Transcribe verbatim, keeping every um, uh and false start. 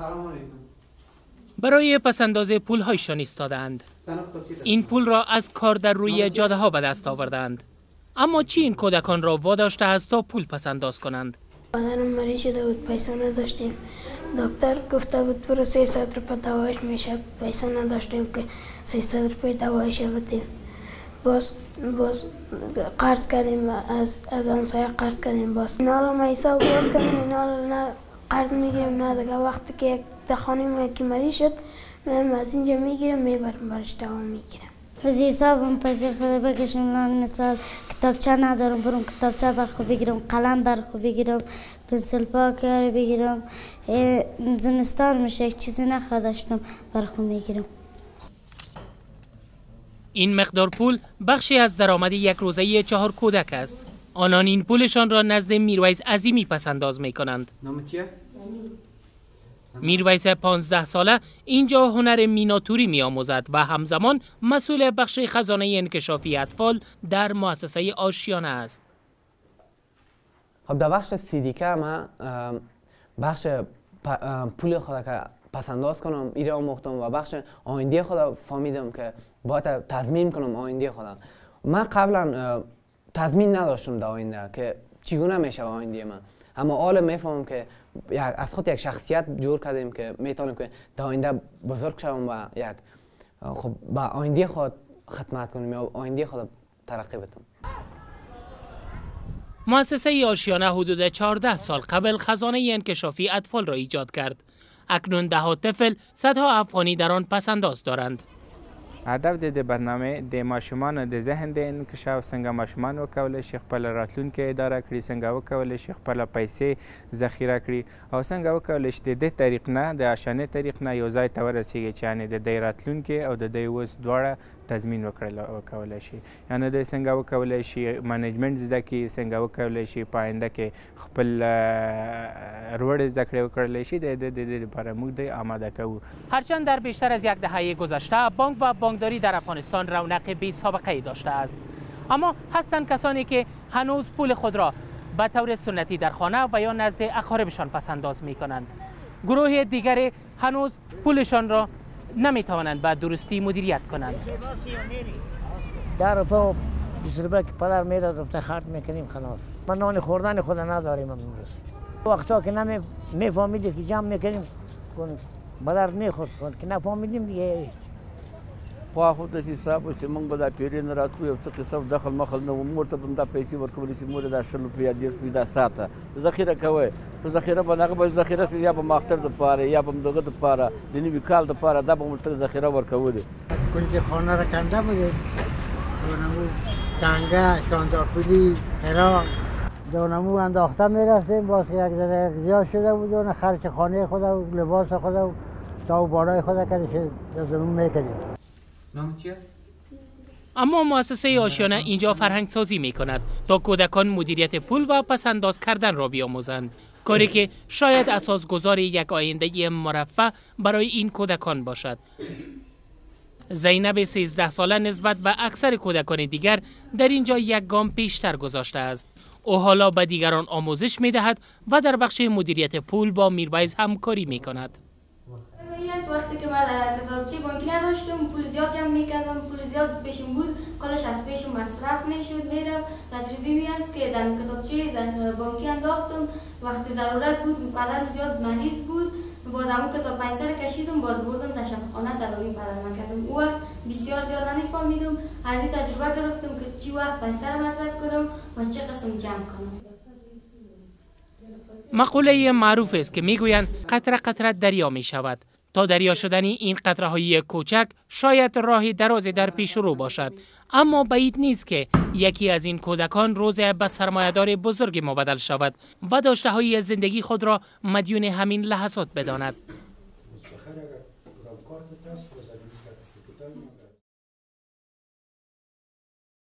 برای پسنداز پول‌هایشان ایستادند. این پول را از کار در روی جاده ها به دست آوردند. اما چی این کودکان را واداشته است تا پول پسنداز کنند؟ بدنم مریض شده بود، پیسه نداشتیم. دکتر گفته بود برو سیصد روپیه دوایش میشه. پیسه نداشتیم که سیصد روپیه دوایش بدیم. باز باز قرض کردیم، از از همسایه قرض کردیم. باز اینا رو ما حساب باز کردیم، اینا رو نه قرض میگیریم نه دیگه. وقتی که یک دخانی ما که مریض شد من از اینجا میگیرم میبرم برش دوا میگیرم. از حسابم پیسه خود بکشم. مثلا کتابچه ندارم، برم کتابچه بر خود بگیرم، قلم بر خود بگیرم، پنسل پاکر بگیرم. زمستان میشه یک چیزی نخواداشتم بر خود میگیرم. این مقدار پول بخشی از درآمد یک روزه چهار کودک است. آنان این پولشان را نزد میرویس عظیمی پسنداز می کنند. نام چیه؟ میرویس پانزده ساله اینجا هنر میناتوری می آموزد و همزمان مسئول بخش خزانه انکشافی اطفال در مؤسسه آشیانه است. خب در بخش سیدیکه من بخش پول خود که پسنداز کنم ایره آموختم و بخش آینده خود فهمیدم که باید تضمین کنم آینده خودم. من قبلا تضمین نداشتم در آینده که چگونه میشه آینده من، اما حالا میفهمم که از خود یک شخصیت جور کردیم که میتونیم که در آینده بزرگ شوم و یک خب با آینده خود خدمت کنیم یا آینده خود ترقی بدم. مؤسسه آشیانه حدود چهارده سال قبل خزانه انکشافی اطفال را ایجاد کرد. اکنون ده ها طفل صدها افغانی در آن پسنداز دارند. هدف د برنامه د ماشومان د ذهن د انکشاف څنګه ماشومان وکولای شي خپل راتلونکي اداره کړي، څنګه وکولای شي خپل پیسې ذخیره کړي او څنګه وکولای شي د دې طریق نه د آشانه طریق نه یو ځای ته ورسیږي چې یعنې د دې راتلونکي او د دې اوس دواړه تضمین وکولای شي. یعنې دوی څنګه وکولای شي منیجمنت زده کړي، څنګه وکولای شي په آینده کې خپل لوړې زده کړې وکړلی شي. د دې لپاره موږ دی آماده کوو. هرچند در بیشتر از یک دهه گذشته بانک و بانکداری در افغانستان رونق بی سابقه ای داشته است، اما هستند کسانی که هنوز پول خود را به طور سنتی در خانه و یا نزد اقاربشان پسنداز می کنند. گروه دیگری هنوز پولشان را نمی توانند به درستی مدیریت کنند. در روپا بیست روپه که پدر میداد رفته خرج میکنیم خلاص. ما نان خوردن خود نداریم امروز. وقتا که نمی میفهمیدیم که جمع میکنیم به درد میخورد که نفهمیدیم دیگه. خو خو د حساب چې موږ به دا پیرې نه راتلو یو څه قسم دخل مخل نه و مور ته به دا پیسې ورکولی چې مور دا شل روپیه دېرش روپیې دا ساته ذخیره کوئ په ذخیره باندې هغه به ذخیره شي یا به ماختر دپاره یا به دغه دپاره د نوي کال دپاره دا به موږ ته ذخیره ورکولې. کنج خانه را کنده بودیم، دونمو تنگه شاندارپولی هران دونمو انداخته میرفتیم. باز که یک ذره زیاد شده بود و خرچ خانه خود و لباس خود و تا و بالای خود که زمین میکنیم. نام چیه؟ اما مؤسسه آشیانه اینجا فرهنگ سازی می کند تا کودکان مدیریت پول و پسنداز کردن را بیاموزند، کاری که شاید اساسگذار یک آینده مرفه برای این کودکان باشد. زینب سیزده ساله نسبت به اکثر کودکان دیگر در اینجا یک گام پیشتر گذاشته است. او حالا به دیگران آموزش می دهد و در بخش مدیریت پول با میرویس همکاری می کند. وقتی که من کتابچه بانکی نداشتم پول زیاد جمع میکردم، پول زیاد پیشم بود، کلش از پیشم مصرف میشد میرم. تجربه می است که در کتابچه بانکی انداختم، وقتی ضرورت بود پدرم زیاد مریض بود، باز همون کتاب پیسه رو کشیدم باز بردم در شفاخانه تداوی پدرم کردم. او وقت بسیار زیاد نمیفهمیدم، از این تجربه گرفتم که چی وقت پیسه رو مصرف کنم و چه قسم جمع کنم. مقوله معروف است که میگویند قطره قطره دریا می شود. تا دریا شدن این قطره های کوچک شاید راه درازی در پیش رو باشد، اما بعید نیست که یکی از این کودکان روزی به سرمایه‌دار بزرگ مبدل شود و داشته های زندگی خود را مدیون همین لحظات بداند.